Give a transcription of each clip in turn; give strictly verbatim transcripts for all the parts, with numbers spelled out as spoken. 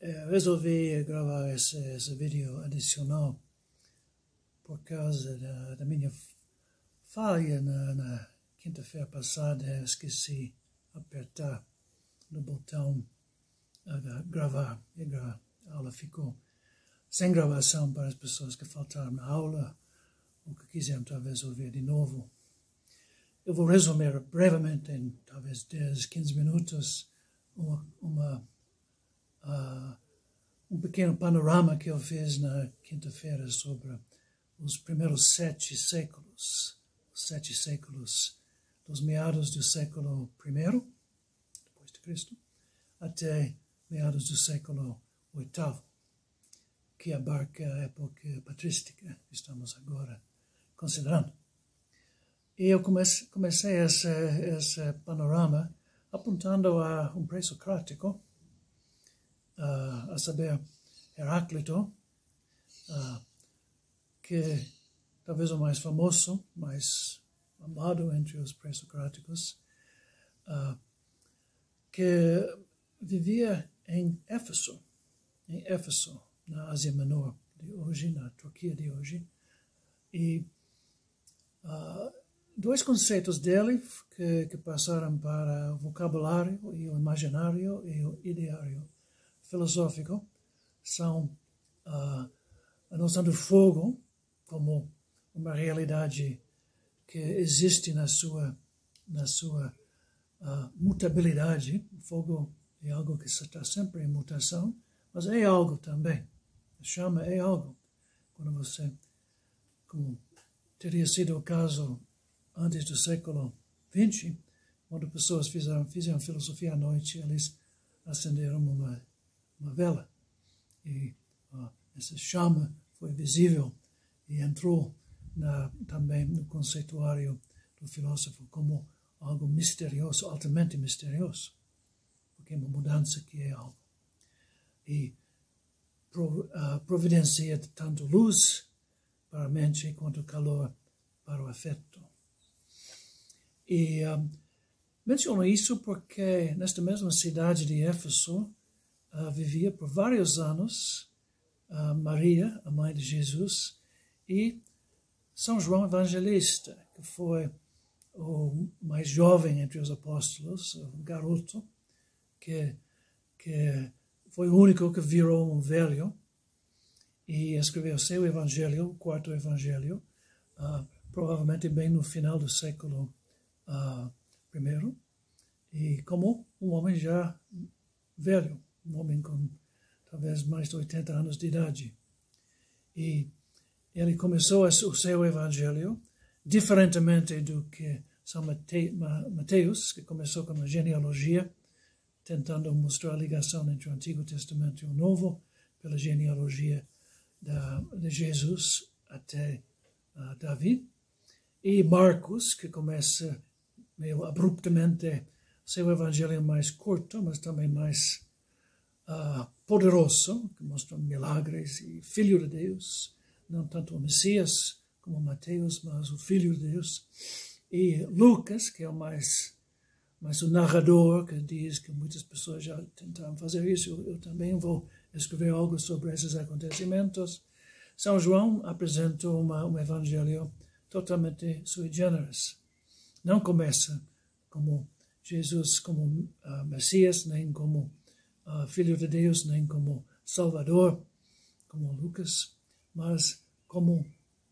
eu resolvi gravar esse, esse vídeo adicional por causa da, da minha falha na, na quinta-feira passada. Eu esqueci de apertar no botão uh, gravar e a aula ficou sem gravação para as pessoas que faltaram na aula ou que quiseram talvez ouvir de novo. Eu vou resumir brevemente, em talvez dez, quinze minutos, uma, uma, uh, um pequeno panorama que eu fiz na quinta-feira sobre os primeiros sete séculos, os sete séculos dos meados do século primeiro, depois de Cristo, até meados do século oitavo, que abarca a época patrística que estamos agora considerando. E eu comecei, comecei esse, esse panorama apontando a um pré-socrático, uh, a saber, Heráclito, uh, que talvez o mais famoso, mais amado entre os pré-socráticos, uh, que vivia em Éfeso, em Éfeso, na Ásia Menor de hoje, na Turquia de hoje. E uh, dois conceitos dele que, que passaram para o vocabulário e o imaginário e o ideário filosófico são uh, a noção do fogo como uma realidade que existe na sua, na sua uh, mutabilidade. O fogo é algo que está sempre em mutação, mas é algo também. A chama é algo. Quando você, como teria sido o caso antes do século vinte, quando pessoas fizeram, fizeram filosofia à noite, eles acenderam uma, uma vela. E uh, essa chama foi visível e entrou na, também no conceituário do filósofo como algo misterioso, altamente misterioso, porque é uma mudança que é algo. E uh, providencia tanto luz para a mente quanto calor para o afeto. E um, menciono isso porque nesta mesma cidade de Éfeso uh, vivia por vários anos uh, Maria, a mãe de Jesus, e São João Evangelista, que foi o mais jovem entre os apóstolos, um garoto, que, que foi o único que virou um velho e escreveu seu evangelho, o quarto evangelho, uh, provavelmente bem no final do século Uh, primeiro, e como um homem já velho, um homem com talvez mais de oitenta anos de idade. E ele começou o seu evangelho, diferentemente do que São Mate, Mateus, que começou com a genealogia, tentando mostrar a ligação entre o Antigo Testamento e o Novo, pela genealogia da, de Jesus até uh, Davi. E Marcos, que começa meio abruptamente seu evangelho mais curto, mas também mais uh, poderoso, que mostra milagres e Filho de Deus, não tanto o Messias como Mateus, mas o Filho de Deus. E Lucas, que é o mais, mais o narrador, que diz que muitas pessoas já tentaram fazer isso, eu, eu também vou escrever algo sobre esses acontecimentos. São João apresentou uma, um evangelho totalmente sui generis. Não começa como Jesus, como uh, Messias, nem como uh, Filho de Deus, nem como Salvador, como Lucas, mas como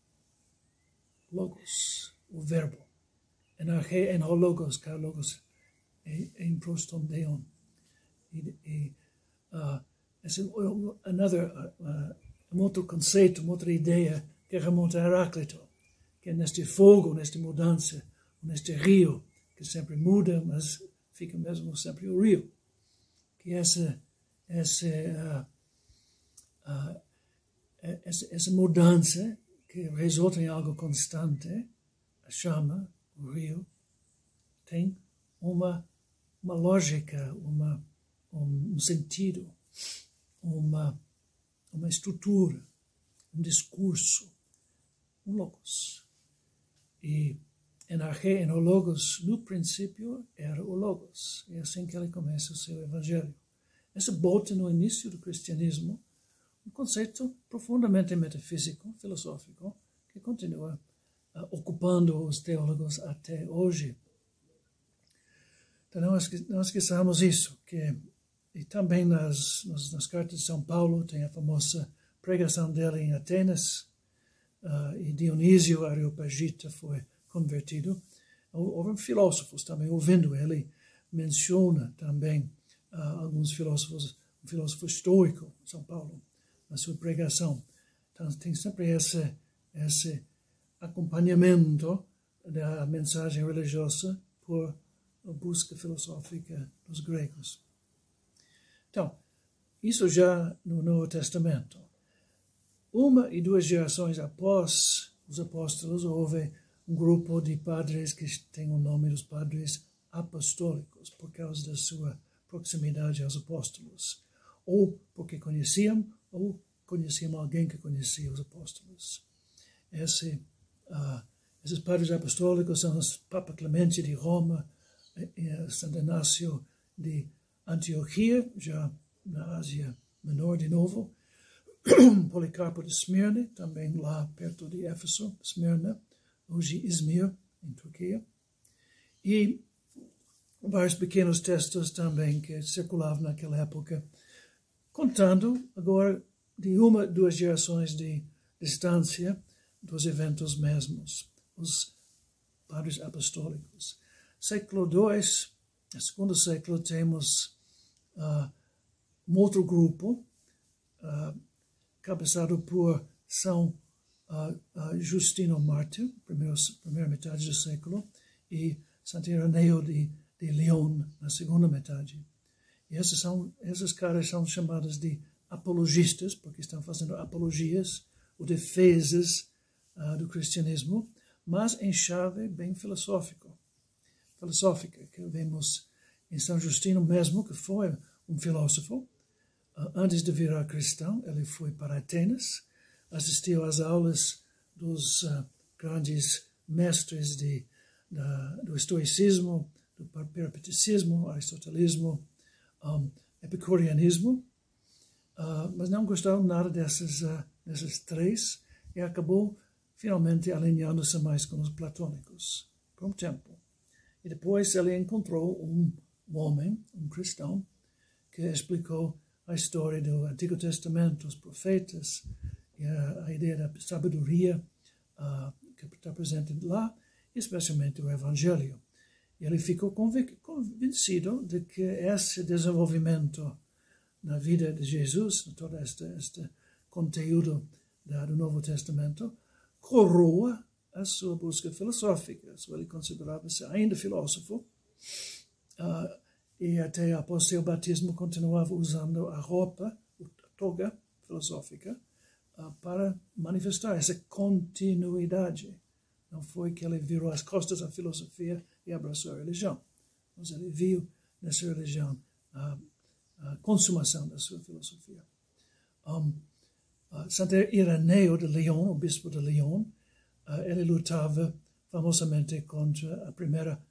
Logos, o Verbo. En arche, en ho Logos, car Logos em proston Deon. E, e uh, esse é another, uh, um outro conceito, uma outra ideia que remonta a Heráclito, que é neste fogo, nesta mudança, neste rio, que sempre muda, mas fica mesmo sempre o rio. Que essa, essa, uh, uh, essa, essa mudança, que resulta em algo constante, a chama, o rio, tem uma, uma lógica, uma, um, um sentido, uma, uma estrutura, um discurso, um logos. E en arche, en o Logos, no princípio, era o Logos. É assim que ele começa o seu evangelho. essa bota no início do cristianismo, um conceito profundamente metafísico, filosófico, que continua uh, ocupando os teólogos até hoje. Então, não, esque não esqueçamos isso, que e também nas, nas, nas cartas de São Paulo tem a famosa pregação dele em Atenas, uh, e Dionísio Areopagita foi convertido. Houve filósofos também, ouvindo ele, menciona também uh, alguns filósofos, um filósofo estoico, São Paulo, na sua pregação. Então, tem sempre esse, esse acompanhamento da mensagem religiosa por a busca filosófica dos gregos. Então, isso já no Novo Testamento. Uma e duas gerações após os apóstolos, houve um grupo de padres que tem o nome dos padres apostólicos, por causa da sua proximidade aos apóstolos, ou porque conheciam, ou conheciam alguém que conhecia os apóstolos. Esse, uh, esses padres apostólicos são os Papa Clemente de Roma, e Santo Inácio de Antioquia, já na Ásia Menor de novo, Policarpo de Esmirna, também lá perto de Éfeso, Esmirna, hoje Izmir, em Turquia, e vários pequenos textos também que circulavam naquela época, contando agora de uma, duas gerações de distância dos eventos mesmos, os padres apostólicos. Século dois, no segundo século, temos uh, um outro grupo, uh, cabeçado por São uh, uh, Justino Mártir, primeiro, primeira metade do século, e Santo Ireneu de, de León, na segunda metade. E esses, são, esses caras são chamados de apologistas, porque estão fazendo apologias ou defesas uh, do cristianismo, mas em chave bem filosófica. filosófica, que vemos em São Justino mesmo, que foi um filósofo. Antes de virar cristão, ele foi para Atenas, assistiu às aulas dos uh, grandes mestres de, da, do estoicismo, do peripeticismo, aristotelismo, um, epicureanismo, uh, mas não gostava nada dessas, uh, dessas três e acabou finalmente alinhando-se mais com os platônicos por um tempo. E depois ele encontrou um, um homem, um cristão, que explicou a história do Antigo Testamento, os profetas, e a, a ideia da sabedoria uh, que está presente lá, especialmente o Evangelho. E ele ficou convencido de que esse desenvolvimento na vida de Jesus, todo este, este conteúdo da, do Novo Testamento, coroa a sua busca filosófica. Ele considerava-se ainda filósofo, uh, e até após seu batismo continuava usando a roupa, a toga filosófica, uh, para manifestar essa continuidade. Não foi que ele virou as costas à filosofia e abraçou a religião, mas ele viu nessa religião a, a consumação da sua filosofia. Um, uh, Santo Ireneu de León, o bispo de León, Uh, ele lutava famosamente contra a primeira,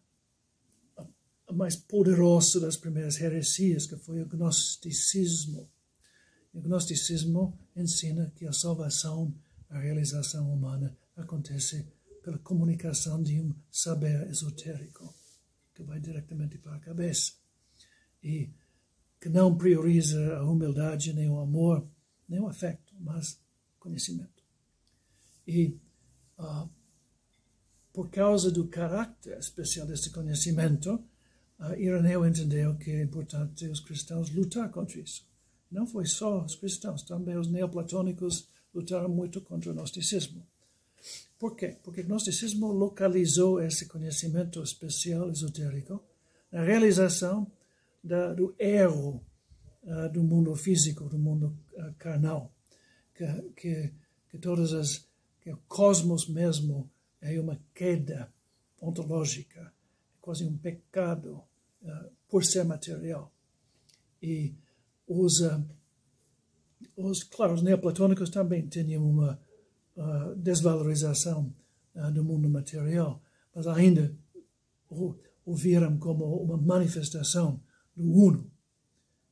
a, a mais poderosa das primeiras heresias, que foi o gnosticismo. O gnosticismo ensina que a salvação, a realização humana, acontece pela comunicação de um saber esotérico, que vai diretamente para a cabeça, e que não prioriza a humildade, nem o amor, nem o afeto, mas conhecimento. E Uh, por causa do caráter especial desse conhecimento, uh, Ireneu entendeu que é importante os cristãos lutar contra isso. Não foi só os cristãos, também os neoplatônicos lutaram muito contra o gnosticismo. Por quê? Porque o gnosticismo localizou esse conhecimento especial esotérico na realização da, do erro uh, do mundo físico, do mundo uh, carnal, que, que, que todas as que o cosmos mesmo é uma queda ontológica, é quase um pecado uh, por ser material. E os, uh, os, claro, os neoplatônicos também tinham uma uh, desvalorização uh, do mundo material, mas ainda o, o viram como uma manifestação do Uno.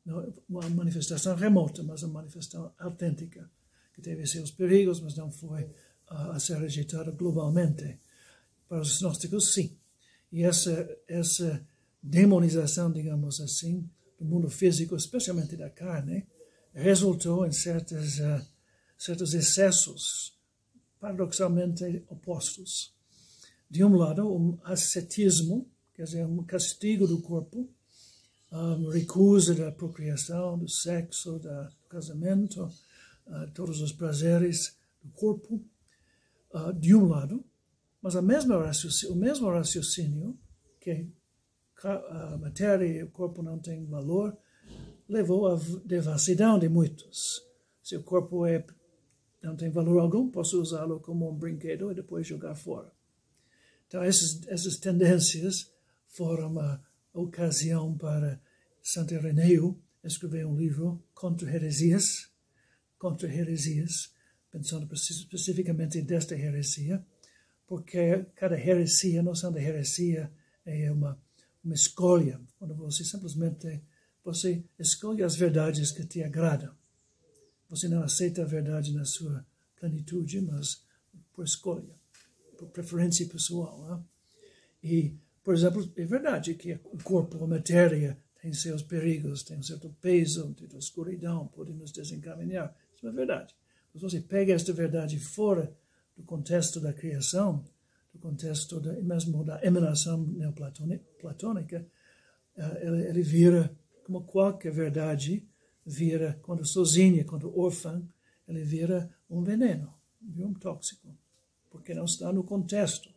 não, uma manifestação remota, mas uma manifestação autêntica, que teve seus perigos, mas não foi uh, a ser rejeitada globalmente. Para os gnósticos, sim. E essa, essa demonização, digamos assim, do mundo físico, especialmente da carne, resultou em certas, uh, certos excessos paradoxalmente opostos. De um lado, um ascetismo, quer dizer, um castigo do corpo, um, recusa da procriação, do sexo, da, do casamento, uh, todos os prazeres do corpo, uh, de um lado, mas a mesma raciocínio, o mesmo raciocínio, que a matéria e o corpo não têm valor, levou à devassidão de muitos. Se o corpo é, não tem valor algum, posso usá-lo como um brinquedo e depois jogar fora. Então, essas, essas tendências foram a ocasião para Santo Ireneu escrever um livro contra heresias, contra heresias, pensando especificamente desta heresia, porque cada heresia, a noção de heresia é uma, uma escolha, quando você simplesmente você escolhe as verdades que te agradam. Você não aceita a verdade na sua plenitude, mas por escolha, por preferência pessoal. Né? E, por exemplo, é verdade que o corpo, a matéria, tem seus perigos, tem um certo peso, tem a escuridão, pode nos desencaminhar. Isso é verdade. Mas você pega esta verdade fora do contexto da criação, do contexto da, mesmo da emanação neoplatônica, ele, ele vira, como qualquer verdade, vira, quando sozinha, quando órfã, ele vira um veneno, um tóxico, porque não está no contexto.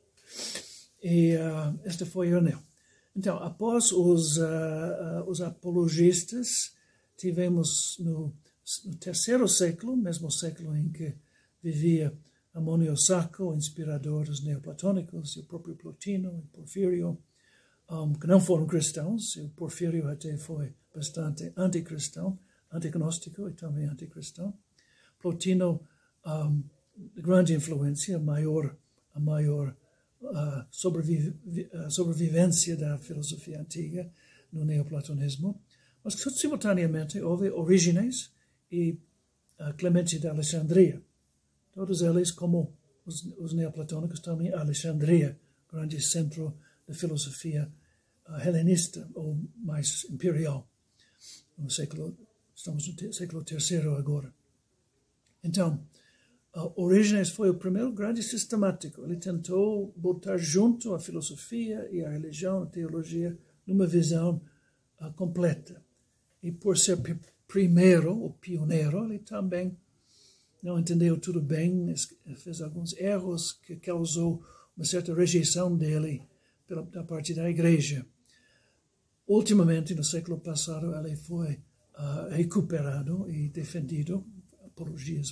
E uh, este foi Ireneu. Então, após os, uh, uh, os apologistas, tivemos no, no terceiro século, mesmo século em que vivia Amônio Saco, inspirador dos neoplatônicos, e o próprio Plotino e Porfírio, um, que não foram cristãos, e o Porfírio até foi bastante anticristão, antignóstico e também anticristão. Plotino, um, de grande influência, a maior, a maior uh, sobreviv uh, sobrevivência da filosofia antiga no neoplatonismo, mas simultaneamente houve Orígenes e uh, Clemente de Alexandria. Todos eles, como os, os neoplatônicos, também Alexandria, grande centro da filosofia uh, helenista, ou mais imperial, no século, estamos no século terceiro agora. Então, uh, Orígenes foi o primeiro grande sistemático. Ele tentou botar junto a filosofia e a religião, a teologia, numa visão uh, completa. E por ser primeiro, ou pioneiro, ele também não entendeu tudo bem, fez alguns erros que causou uma certa rejeição dele pela, da parte da igreja. Ultimamente, no século passado, ele foi uh, recuperado e defendido, apologias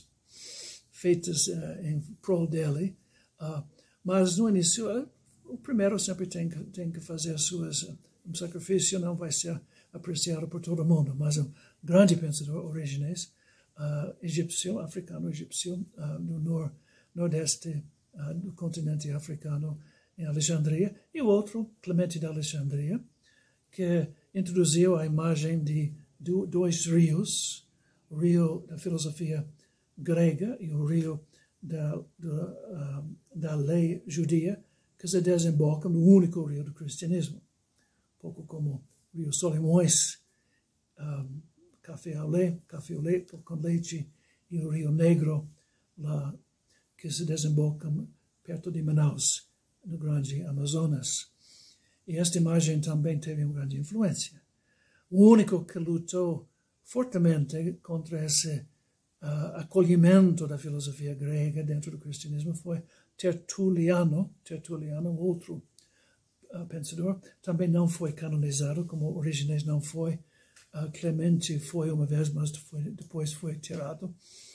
feitas uh, em prol dele, uh, mas no início, uh, o primeiro sempre tem que, tem que fazer suas, uh, um sacrifício não vai ser apreciado por todo mundo, mas um grande pensador, Orígenes, Uh, egípcio, africano-egípcio, uh, no nor nordeste uh, do continente africano, em Alexandria, e o outro, Clemente de Alexandria, que introduziu a imagem de do, dois rios, o rio da filosofia grega e o rio da, da, uh, da lei judia, que se desembocam no único rio do cristianismo, um pouco como o rio Solimões, um, café ao leite, café ao leite com leite, e o Rio Negro, lá, que se desemboca perto de Manaus, no grande Amazonas. E esta imagem também teve uma grande influência. O único que lutou fortemente contra esse uh, acolhimento da filosofia grega dentro do cristianismo foi Tertuliano, Tertuliano, outro uh, pensador, também não foi canonizado, como Orígenes não foi. Uh, Clemente foi uma vez, mas foi, depois foi tirado,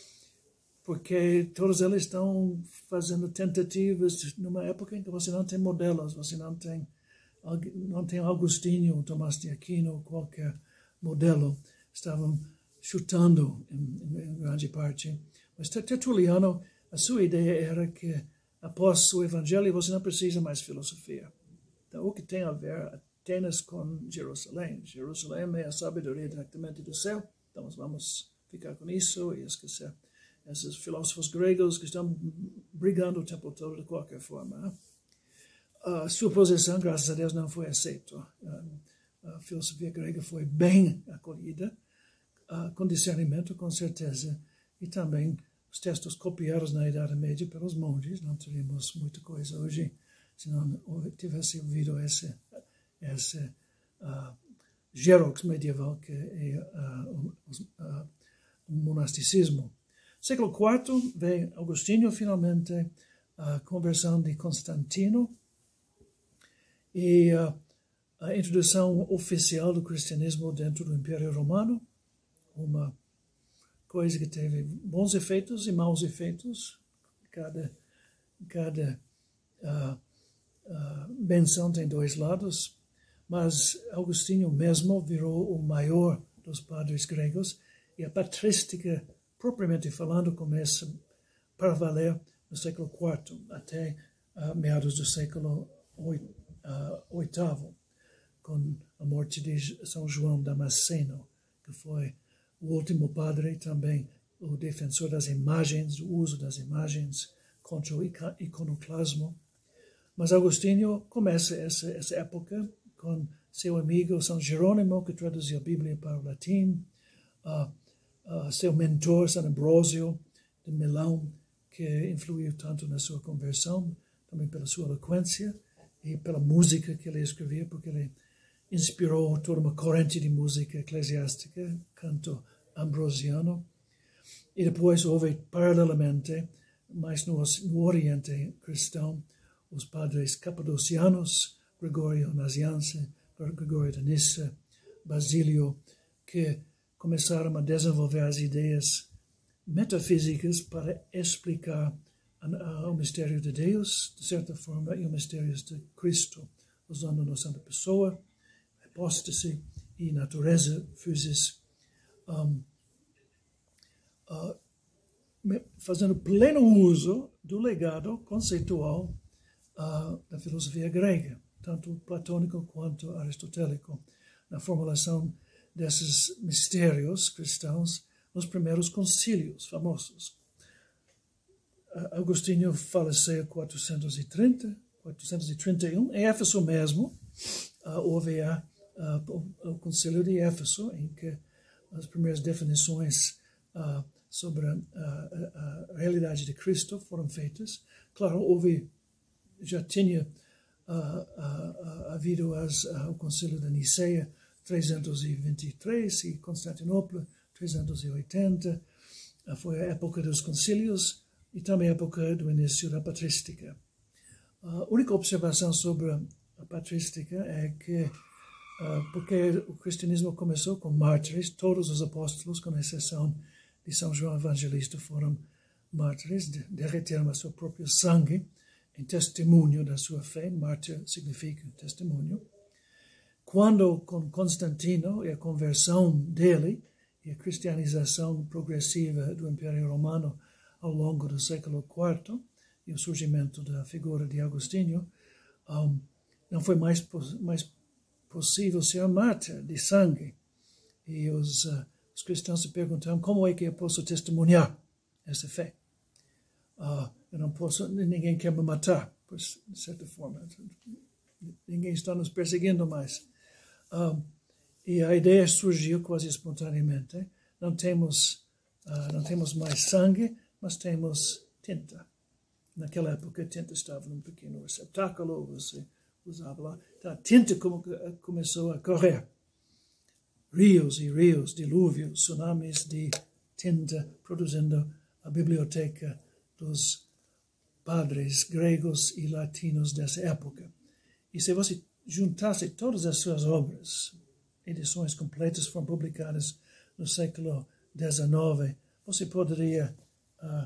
porque todos eles estão fazendo tentativas numa época em que você não tem modelos, você não tem, não tem Agostinho, Tomás de Aquino, qualquer modelo, estavam chutando em, em grande parte. Mas Tertuliano, a sua ideia era que após o evangelho você não precisa mais filosofia. Então, o que tem a ver Atenas com Jerusalém. Jerusalém é a sabedoria diretamente do céu, então vamos ficar com isso e esquecer esses filósofos gregos que estão brigando o tempo todo de qualquer forma. A sua posição, graças a Deus, não foi aceita. A filosofia grega foi bem acolhida, com discernimento, com certeza, e também os textos copiados na Idade Média pelos monges. Não teríamos muita coisa hoje se não tivesse ouvido esse, esse uh, xerox medieval que é uh, o, uh, o monasticismo. Século quarto, vem Agostinho, finalmente, a conversão de Constantino e uh, a introdução oficial do cristianismo dentro do Império Romano, uma coisa que teve bons efeitos e maus efeitos. Cada, cada uh, uh, benção tem dois lados, mas Agostinho mesmo virou o maior dos padres gregos e a patrística, propriamente falando, começa para valer no século quarto, até uh, meados do século oitavo, com a morte de São João Damasceno, que foi o último padre, também o defensor das imagens, do uso das imagens contra o iconoclasmo. Mas Agostinho começa essa, essa época com seu amigo São Jerônimo, que traduziu a Bíblia para o latim, uh, uh, seu mentor, São Ambrósio, de Milão, que influiu tanto na sua conversão, também pela sua eloquência e pela música que ele escrevia, porque ele inspirou toda uma corrente de música eclesiástica, canto ambrosiano. E depois houve, paralelamente, mais no, no Oriente cristão, os padres capadocianos, Gregório Nazianze, Gregório de Nissa, Basílio, que começaram a desenvolver as ideias metafísicas para explicar o mistério de Deus, de certa forma, e os mistérios de Cristo, usando a noção da pessoa, hipóstase e natureza, physis, um, uh, fazendo pleno uso do legado conceitual uh, da filosofia grega, tanto platônico quanto aristotélico, na formulação desses mistérios cristãos nos primeiros concílios famosos. Uh, Agostinho faleceu em quatrocentos e trinta, quatrocentos e trinta e um, em Éfeso mesmo, uh, houve a Uh, o, o Concílio de Éfeso, em que as primeiras definições uh, sobre a, a, a realidade de Cristo foram feitas. Claro, houve, já tinha uh, uh, uh, havido as, uh, o Concílio de Niceia, trezentos e vinte e três, e Constantinopla, trezentos e oitenta. Uh, foi a época dos concílios e também a época do início da patrística. A uh, única observação sobre a patrística é que Uh, porque o cristianismo começou com mártires, todos os apóstolos, com exceção de São João Evangelista, foram mártires, de, derreteram a seu próprio sangue em testemunho da sua fé. Mártir significa testemunho. Quando, com Constantino e a conversão dele e a cristianização progressiva do Império Romano ao longo do século quarto e o surgimento da figura de Agostinho, um, não foi mais, mais possível ser mártir de sangue. E os, uh, os cristãos se perguntaram como é que eu posso testemunhar essa fé. Uh, eu não posso, ninguém quer me matar, por, de certa forma. Ninguém está nos perseguindo mais. Uh, e a ideia surgiu quase espontaneamente. Não temos, uh, não temos mais sangue, mas temos tinta. Naquela época, a tinta estava num pequeno receptáculo, você usava lá. Então, a tinta começou a correr. Rios e rios, dilúvios, tsunamis de tinta, produzindo a biblioteca dos padres gregos e latinos dessa época. E se você juntasse todas as suas obras, edições completas foram publicadas no século dezenove, você poderia uh,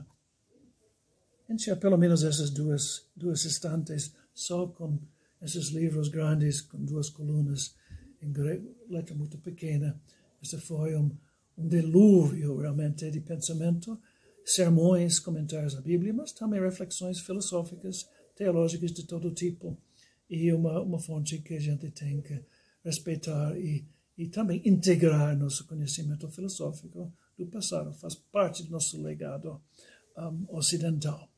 encher pelo menos essas duas, duas estantes só com esses livros grandes, com duas colunas em grego, letra muito pequena. Esse foi um, um dilúvio realmente de pensamento, sermões, comentários da Bíblia, mas também reflexões filosóficas, teológicas de todo tipo. e uma, uma fonte que a gente tem que respeitar e, e também integrar nosso conhecimento filosófico do passado, faz parte do nosso legado um, ocidental.